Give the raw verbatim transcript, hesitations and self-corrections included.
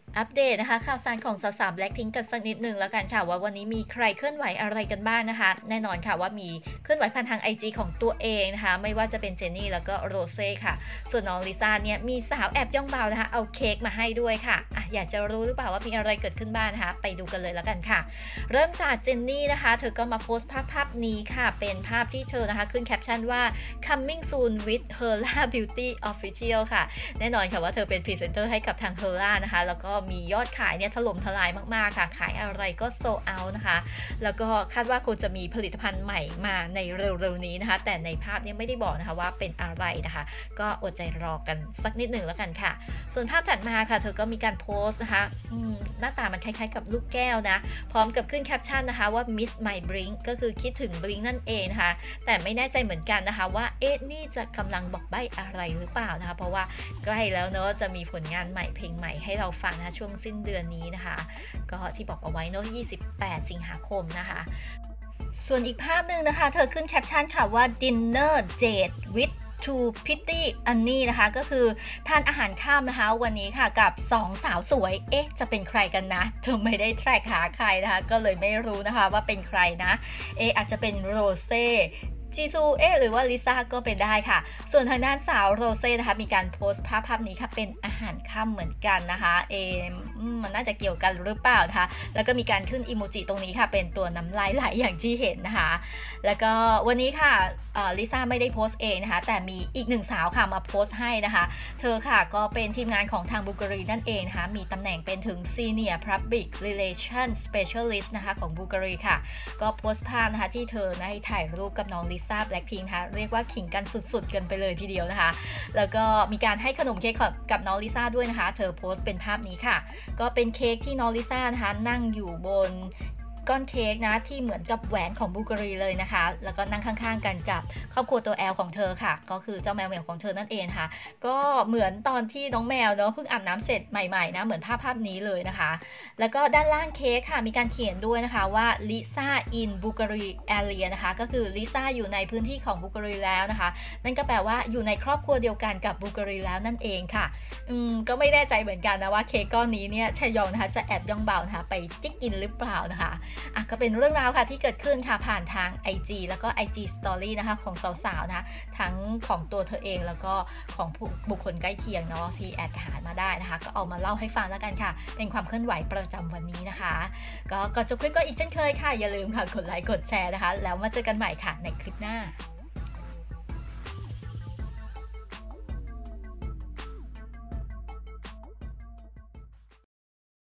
อัปเดตนะคะข่าวสารของสาวๆ Blackpink กันสักนิดหนึ่งแล้วกันค่ะว่าวันนี้มีใครเคลื่อนไหวอะไรกันบ้างนะคะแน่นอนค่ะว่ามีเคลื่อนไหวผ่านทาง ไอ จี ของตัวเองนะคะไม่ว่าจะเป็นเจนนี่แล้วก็โรเซ่ค่ะส่วนน้องลิซ่าเนี่ยมีสาวแอบย่องเบานะคะเอาเค้กมาให้ด้วยค่ะอ่ะอยากจะรู้หรือเปล่าว่ามีอะไรเกิดขึ้นบ้างนะคะไปดูกันเลยแล้วกันค่ะเริ่มจากเจนนี่นะคะเธอก็มาโพสต์ภาพภาพนี้ค่ะเป็นภาพที่เธอนะคะขึ้นแคปชั่นว่า coming soon with Hera Beauty Official ค่ะแน่นอนค่ะว่าเธอเป็นพรีเซนเตอร์ให้กับทาง Hera นะคะแล้วก็มียอดขายเนี่ยถล่มทลายมากๆค่ะขายอะไรก็โซเอา นะคะแล้วก็คาดว่าคงจะมีผลิตภัณฑ์ใหม่มาในเร็วๆนี้นะคะแต่ในภาพนี้ไม่ได้บอกนะคะว่าเป็นอะไรนะคะก็อดใจรอกันสักนิดหนึ่งแล้วกันค่ะส่วนภาพถัดมาค่ะเธอก็มีการโพสต์นะคะหน้าตามันคล้ายๆกับลูกแก้วนะพร้อมกับขึ้นแคปชั่นนะคะว่า miss my blink ก็คือคิดถึง blink นั่นเองนะคะแต่ไม่แน่ใจเหมือนกันนะคะว่าเอ๊ะนี่จะกำลังบอกใบ้อะไรหรือเปล่านะคะเพราะว่าใกล้แล้วเนอะจะมีผลงานใหม่เพลงใหม่ให้เราฟังนะช่วงสิ้นเดือนนี้นะคะก็ที่บอกเอาไว้เนอะยี่สิบแปดสิงหาคมนะคะส่วนอีกภาพหนึ่งนะคะเธอขึ้นแคปชั่นค่ะว่า dinner date with to Pretty Annie นะคะก็คือทานอาหารค่ำนะคะวันนี้ค่ะกับสองสาวสวยเอ๊ะจะเป็นใครกันนะเธอไม่ได้แทร็กหาใครนะคะก็เลยไม่รู้นะคะว่าเป็นใครนะเอ๊ะอาจจะเป็นโรเซ่จีซูเอ๊หรือว่าลิซ่าก็เป็นได้ค่ะส่วนทางด้านสาวโรเซ่นะคะมีการโพสต์ภาพภาพนี้ค่ะเป็นอาหารค่ำเหมือนกันนะคะเอมันน่าจะเกี่ยวกันหรือเปล่านะคะแล้วก็มีการขึ้นอีโมจิตรงนี้ค่ะเป็นตัวน้ำลายไหลอย่างที่เห็นนะคะแล้วก็วันนี้ค่ะลิซ่าไม่ได้โพสต์เองนะคะแต่มีอีกหนึ่งสาวค่ะมาโพสต์ให้นะคะเธอค่ะก็เป็นทีมงานของทางบูการีนั่นเองนะคะมีตำแหน่งเป็นถึง Senior Public Relations Specialist นะคะของบูการีค่ะก็โพสต์ภาพนะคะที่เธอได้ถ่ายรูปกับน้องลิซ่า Blackpink นะคะเรียกว่าขิงกันสุดๆกันไปเลยทีเดียวนะคะแล้วก็มีการให้ขนมเค้กกับน้องลิซ่าด้วยนะคะเธอโพสต์เป็นภาพนี้ค่ะก็เป็นเค้กที่น้องลิซ่านะคะนั่งอยู่บนก้อนเค้กนะที่เหมือนกับแหวนของบูการีเลยนะคะแล้วก็นั่งข้างๆกันกับครอบครัวตัวแอลของเธอค่ะก็คือเจ้าแมวเหมียวของเธอนั่นเองค่ะก็เหมือนตอนที่น้องแมวเนาะเพิ่งอาบน้ำเสร็จใหม่ๆนะเหมือนภาพภาพนี้เลยนะคะแล้วก็ด้านล่างเค้กค่ะมีการเขียนด้วยนะคะว่าลิซ่า in Bulgari area นะคะก็คือลิซ่าอยู่ในพื้นที่ของบูการีแล้วนะคะนั่นก็แปลว่าอยู่ในครอบครัวเดียวกันกับบูการีแล้วนั่นเองค่ะอืมก็ไม่แน่ใจเหมือนกันนะว่าเค้กก้อนนี้เนี่ยชยองนะคะจะแอบย่องเบานะคะไปจิ๊กกินหรือเปล่านะคะอ่ะก็เป็นเรื่องราวค่ะที่เกิดขึ้นค่ะผ่านทาง ไอ จี แล้วก็ ไอ จี Story นะคะของสาวๆนะคะทั้งของตัวเธอเองแล้วก็ของบุคคลใกล้เคียงเนาะที่แอดหามาได้นะคะก็เอามาเล่าให้ฟังแล้วกันค่ะเป็นความเคลื่อนไหวประจำวันนี้นะคะก็ก่อนจบคลิปก็อีกเช่นเคยค่ะอย่าลืมค่ะกดไลค์กดแชร์นะคะแล้วมาเจอกันใหม่ค่ะในคลิปหน้า